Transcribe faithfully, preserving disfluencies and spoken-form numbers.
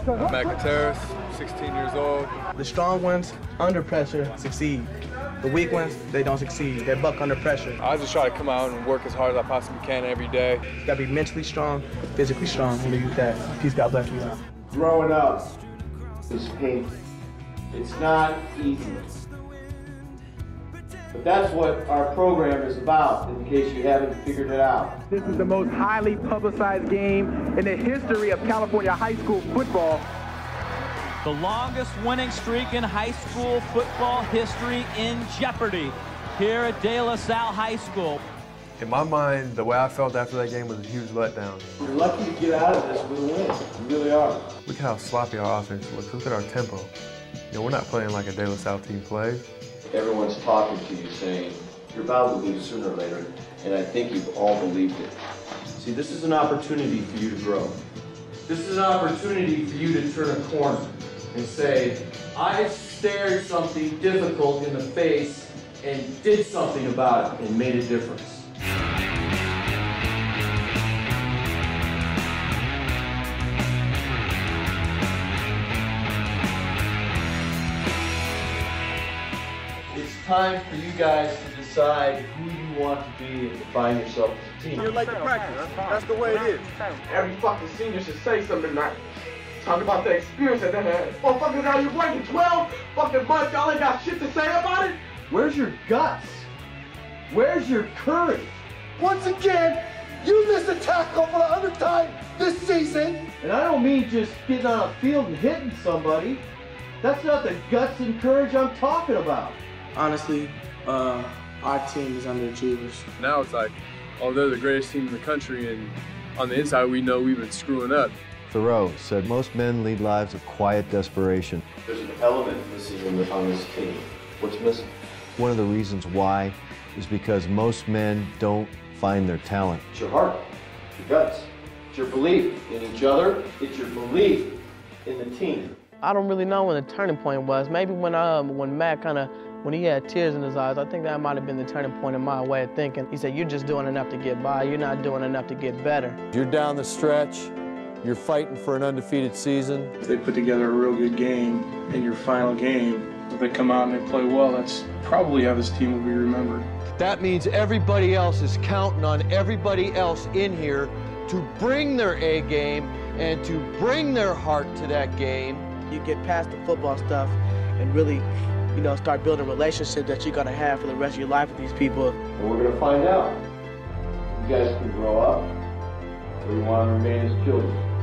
I'm Matt Gutierrez, sixteen years old. The strong ones, under pressure, succeed. The weak ones, they don't succeed. They buck under pressure. I just try to come out and work as hard as I possibly can every day. You gotta be mentally strong, physically strong. I'm gonna use that. Peace, God bless you. Growing up is painful. It's not easy. But that's what our program is about, in case you haven't figured it out. This is the most highly publicized game in the history of California high school football. The longest winning streak in high school football history in jeopardy here at De La Salle High School. In my mind, the way I felt after that game was a huge letdown. We're lucky to get out of this with a win. We really are. Look at how sloppy our offense was. Look at our tempo. You know, we're not playing like a De La Salle team plays. Everyone's talking to you saying, you're bound to lose sooner or later, and I think you've all believed it. See, this is an opportunity for you to grow. This is an opportunity for you to turn a corner and say, I stared something difficult in the face and did something about it and made a difference. It's time for you guys to decide who you want to be and define yourself as a team. You're late to practice. That's the way it is. Every fucking senior should say something tonight. Talk about the experience that they had. Motherfuckers out here working twelve fucking months, y'all ain't got shit to say about it? Where's your guts? Where's your courage? Once again, you missed a tackle for the other time this season. And I don't mean just getting on a field and hitting somebody. That's not the guts and courage I'm talking about. Honestly, uh, our team is underachievers. Now it's like, oh, they're the greatest team in the country, and on the inside we know we've been screwing up. Thoreau said most men lead lives of quiet desperation. There's an element missing on this team. What's missing? One of the reasons why is because most men don't find their talent. It's your heart, your guts, it's your belief in each other, it's your belief in the team. I don't really know when the turning point was. Maybe when um when Matt kind of when he had tears in his eyes, I think that might have been the turning point in my way of thinking. He said, "You're just doing enough to get by. You're not doing enough to get better." You're down the stretch. You're fighting for an undefeated season. If they put together a real good game in your final game, if they come out and they play well, that's probably how this team will be remembered. That means everybody else is counting on everybody else in here to bring their A game and to bring their heart to that game. You get past the football stuff and really, you know, start building relationships that you're gonna have for the rest of your life with these people. And we're gonna find out. You guys can grow up, or you want to remain as children.